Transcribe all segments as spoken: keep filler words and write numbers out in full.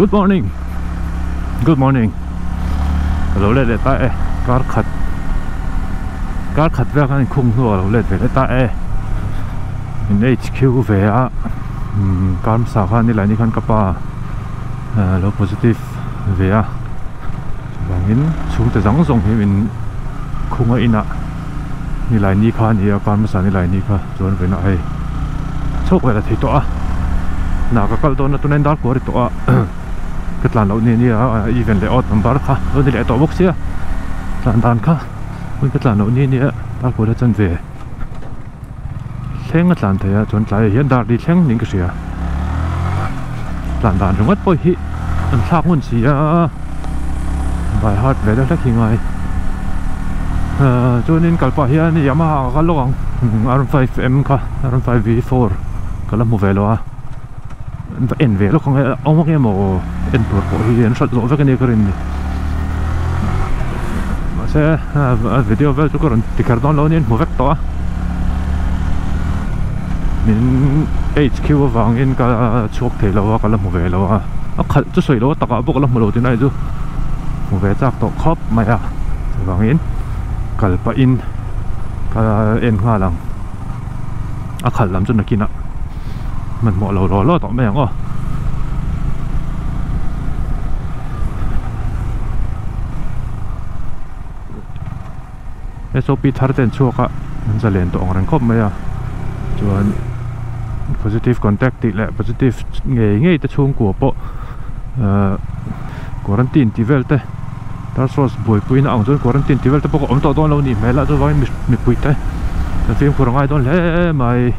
Good morning. Good morning. Lâu lên để ta e, car khát, car khát về cái khung nữa lâu lên để ta e. Mình H Q về à, car sao khăn đi lại như khăn capa, low positive về à. Và mình xuống từ giống giống thì mình khung ở ina, đi lại như khăn thì car sao đi lại như khăn, rồi về nãy, chốt về là thấy to. Nào các con tôi nó tôi nên đón của tôi cái làn lâu này như event layout number khác rồi thì lại tổ box xia làn đàn khác cái làn lâu này như đón của nó chân về xem cái làn thế chuẩn lại hiện đại đi xem những cái gì làn đàn rất bồi hi anh sao muốn gì à bài hát về đó là khi ngày cho nên cái bài hiện này Yamaha cái lỗ R five M cả R five V four cái là một về lo en về lúc không nghe ông nghe một en bột của thì nó sạch rõ với cái này cái này mà sẽ video về chúng tôi thì cả đó lâu nên một vector to mình H Q vàng in cả chuột thì lâu cả là một về lâu à khát chút sôi lâu tất cả bộ là một lâu thế này chứ một về chắc to khóc mày à vàng in cả pa in cả en hoa lăng à khát làm cho nó kia mình mọi lâu rồi lo tỏ mẹ ngó S O P thar ten chuak a za len to ong rang khop mai a chuan positive contact ti le positive nge nge ta chung ko po quarantine ti vel te ta sos boi puin ang chuan quarantine ti vel te po om to don lo ni mela chu vai mi pui te ta film ko rangai don le mai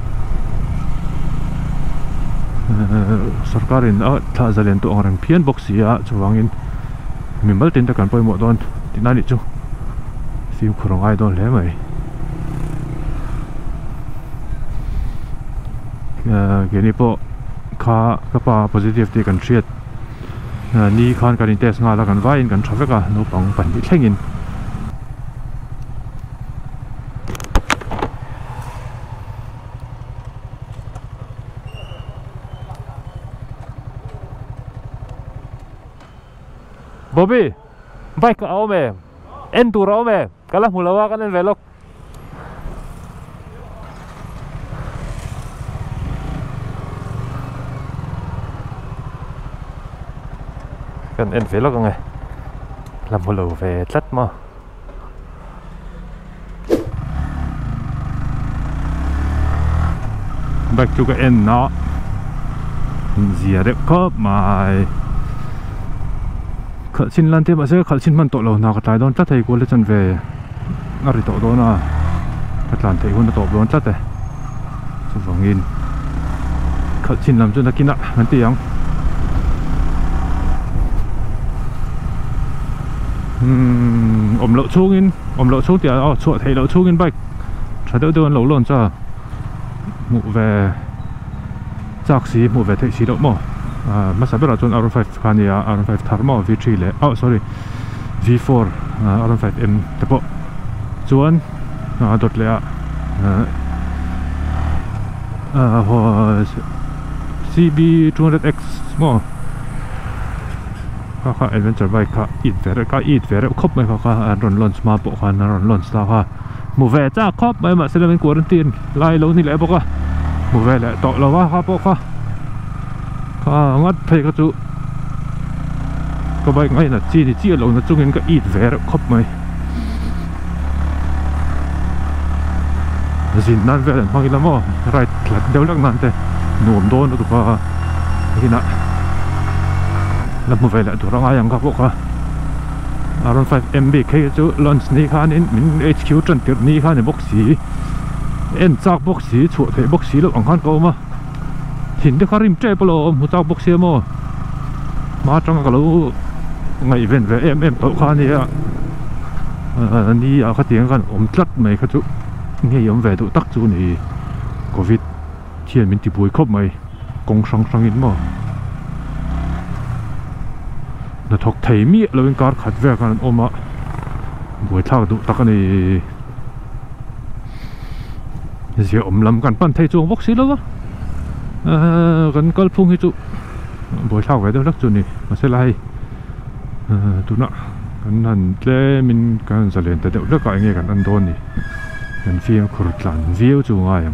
sarkarin a tha zalen to orang phian box ya chuwangin mimal tin ta kan poi mo don tinani chu film khurang ai don le mai geni po kha kapa positive ti kan triat ni khan kan test nga la kan vai in kan thaveka no pang pan bi thlengin Bobby, bike ka ao me, en tu rao me, kala mulawa ka nen velok. Kan en velok nge, làm mulaw về tlat mà. Bike tu ka en na, ziare kop mai. Khẩn xin lan thêm mà sẽ khẩn xin man tổ lầu nào cái trái đón chắc thầy cô lên chân về ngari tổ đó na cái làn thầy cô nó tổ đón chắc đấy số vàng nghìn khẩn xin làm cho nó kín ạ hắn tiếng ổm lậu xuống in ổm lậu xuống thì ở chuột thầy lậu xuống in bạch trái đỡ đưa lẩu lồn cho mụ về giặc xí mụ về thầy xí đậu mỏ Uh, mas saber atun R five kania R five tharmo V three le oh sorry V four uh, R five M tepo chuan uh, dot le a uh, uh, C B two hundred X mo ka ka adventure bike ka it vere ka it vere khop mai ka ka ron launch ma po khan ron launch ta ka mu ve cha khop mai ma selamin quarantine lai lo ni le bo ka mu ve le to lo wa ka po ka à ngắt thấy cái chú cái bike ngay là chi thì chia lộn nó chung những cái ít vé đó khóc mày gì nan vé là mang cái lắm mà right là đeo lắc nan thế nôm đôn nó tụi cái cái nè làm một vài lại tụi nó ai ăn các bộ cả R five M B K chú launch ní khan in mình H Q chân tiệt ní khan in box xí en chắc box xí chuột thế box xí lúc ăn khan câu mà hình thức karim chơi polo một tàu box xe mo mà trong cái lỗ ngày event về em em tổ khan này à ni ở cái tiếng kan om tlat mày cái chú nghe om về tụ tắc chú này covid thiên mình thì bùi khóc mày công sang sang in mo nó thuộc thầy mi là bên car khát về kan om à bùi thao tụ tắc này giờ om làm kan pan thầy chuông box xe đâu á gần câu phun hi chú buổi sau về đâu lắc chuột này mà sẽ lại tụi nóกันนั่นเล่มินกันจะเล่นแต่เดี๋ยวเลิกอะไรเงี้ยกันอันโดนนี่กันฟิล์มขรุดหลันวิวจูงง่าย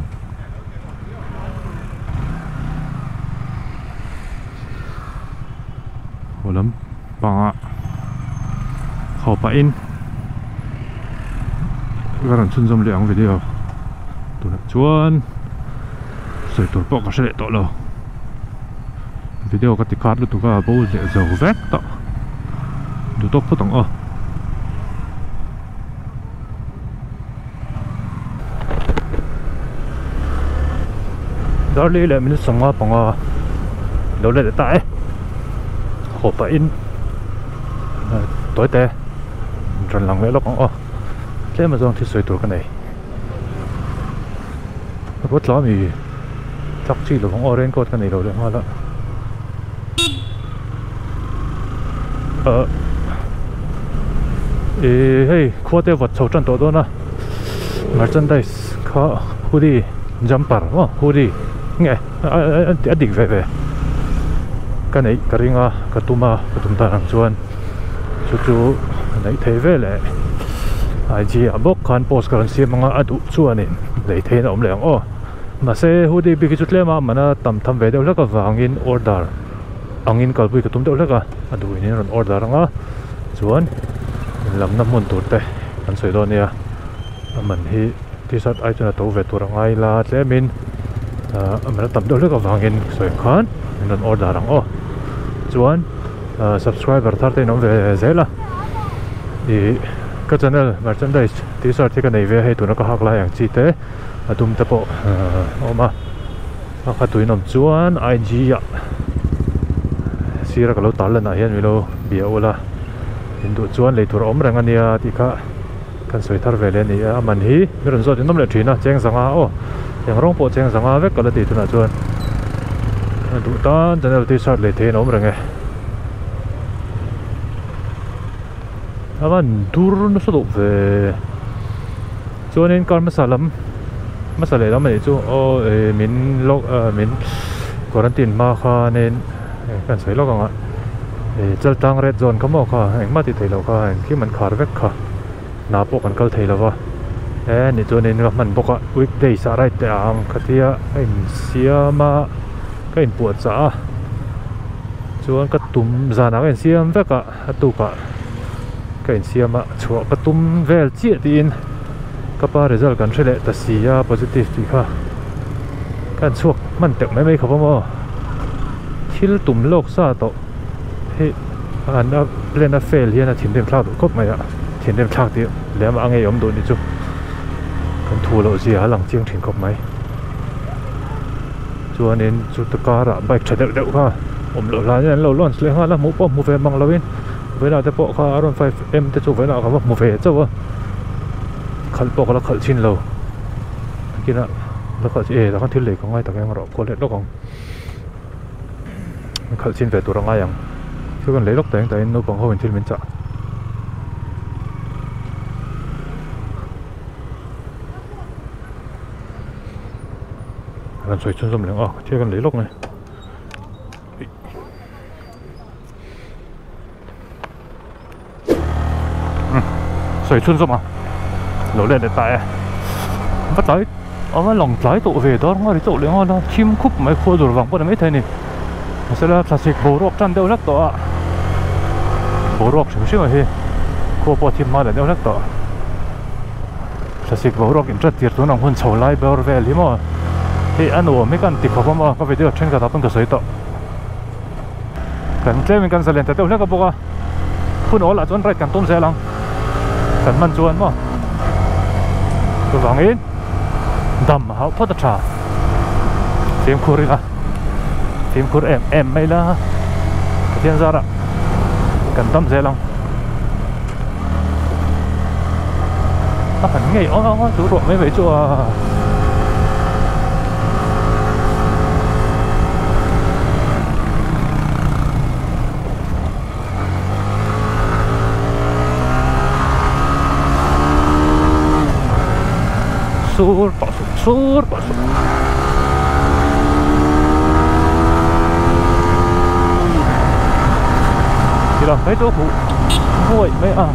โหล้ำปังอ่ะเข้าไปอินก็รันชุนจมเลี้ยงวิดีโอตัวนั้นชวนใส่ตัวปอกก็เสร็จต่อแล้ววิดีโอก็ติดคัดแล้วตัวก็บูเดี๋ยวจะแวกต่อดูตัวพูดตรงอ๋อđó lý là mình sống ở bằng đâu đây để tại hộp phải in tối tệ rồi lòng vẽ lócอ๋อthế mà dòng thì sôi tuổi cái này rất lắm thì chắc chỉ là bằng orange code cái này đâu được hoa đó ờ ê hey khoa tê vật sầu chân tổ đó nè merchandise có hoodie jumper oh hoodie nghe à đỉnh về về cái này cái ring à cái tôm à cái tôm ta làm chuan chú chú này thấy về lại ai chỉ à bốc khăn post cái gì mà ngã đủ chuan này để thấy nó ổn lắm oh mà xe hoodie bị cái chút lẽ mà mà nó tầm tầm về đâu là cái vàng in order ang in kalbui cái tôm đâu là cái à đủ ini rồi order ngã chuan làm năm môn tốt đấy anh soi đó nè mình hiที่สัตว์ไอ้เจ้าตัวเวตัวรังไงล่ะเจ้ามินอ่ามันตั้มด้วยเรื่องกับวางเงินสวยขันมันออเดอร์รังอ๋อจวนอ่า subscriber ท่าที่น้องเวเจ้าละอีก็จะเนี่ยมันจะได้ที่สัตว์ที่กันในเวให้ตัวนักหักลายอย่างจีเต้ตุ้มตะโปอ่าออกมาแล้วก็ตัวน้องจวนไอจีอ่ะสีรักเราตัดเลยนะเห็นไหมเราเบี้ยวละเห็นตัวจวนเลยตัวอมแรงอันเนี้ยที่ข้ากันสวยทาร์เวเลนี่อ่ะมันฮีมี人说就那么去呢เจ้งสังอาโอ้ยังร้องโปเจ้งสังอาเวกก็เลยตีตัวน่ะจวนดูตอนจะเนี่ยที่ชาร์เลยเทนอมเรงไงอ่ะมันดูรุ่นสุดเวจวนนี้การมาสลัมมาสลัมแล้วมันจู่โอ้เอมินล็อกเออมินควอรันตินมาค่ะเนี่ยกันสวยล็อกอ่ะเอจัลตังเรดโซนเขาบอกค่ะเอ็งมาติดเทเราค่ะเอ็งที่มันขาดเวกค่ะนาปกันเกลเทลวะเอ้นี่ตัวนี้ก็มันบอกว่า weekday สายแต่อังคดีอ่ะไอ้เสียมาก็ไอ้ปวดจ้าจวนก็ตุ้มจานักไอ้เสียมเวกอะตุกะก็ไอ้เสียมาชัวก็ตุ้มเวลเจียดีนก็ป้าเรื่องกันใช่เลยแต่เสีย positive ดีค่ะการชัวมันเต็มไม่ไม่ครับพ่อที่ตุ้มโลกซาโตเฮ้อันนั้นเล่นนัดเฟลเฮียนะทีมเต็มคลาดก็ไม่อะเห็นเรื่องทางที่แล้วมาอังเอยอมโดนนี่จุกันทัวร์เราเสียหลังเชียงถึงกับไหมจวนนี้จุดตะการะใบเฉดเด็กค่ะผมหลุดลายนี่เราล้วนเลยฮะแล้วมูป้อมูเฟมังเราวินเวลาจะปอกค่ะอารมณ์ไฟเอ็มจะจุเวลาเขาว่ามูเฟเจ้าวะขันปอกแล้วขันชินเรากินอะแล้วขันเอแล้วขันที่เหล็กของไอ้ตะแกงเราคนเล็กลูกของขันชินเฟตัวรังไงยังคือกันเล็กลูกแต่งแต่นู้นของเขาเป็นที่มันจะกันสวยชนสมเหลืองอ๋อเที่ยวกันเลยลกเลยสวยชนสมอ่ะเราเล่นได้ตายbắt tới ở cái lòng trái tụ về đó nó đi tụ liền ngon đó chim khúc mấy khô rồi vàng có mấy thế này sẽ là plastic bồ rọc chân đeo lắc tọ bồ rọc sướng sướng rồi khô bỏ thêm mà để đeo lắc tọ plastic bồ rọc in rất tiệt tôi nằm hôn sầu lại bèo về lý mà thì anh ủa mấy con tiệt khó mà có phải được trên cả tấm cái sấy tọ cần chơi mình cần sẽ lên tới đeo lắc cái bộ à phun ổ là chọn right cần tôm xe lăng cần mặn chuồn mà tôi vàng in đầm hậu phật trà phim khur ra phim khur em em mấy là thiên gia đó cần tâm dễ lòng ta phải nghĩ ó ó chú ruộng mấy vậy chùa sur bỏ sur bỏ sur làm mấy chỗ phụ nguội mấy à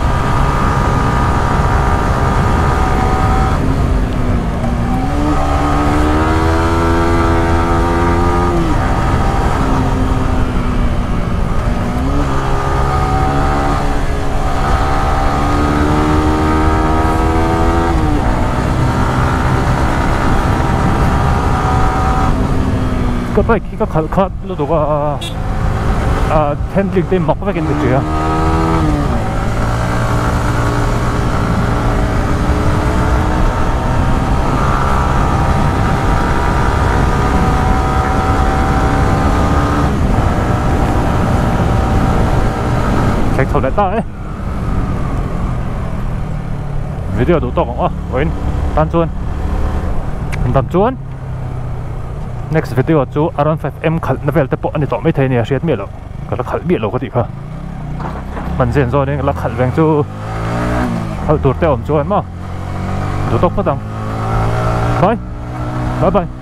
cái bài khi các khát lúc đó à thêm lịch tên mọc về cái gì à check thầu lại ta ấy video đủ tổng à quên tan chuan tan chuan next video chu around five em khal na vel te po ani to mai the ni a riat mi lo ka la khal bi lo ka ti kha man zen zo ne la khal veng chu hal tur te om chuan ma do tok pa dang bye bye bye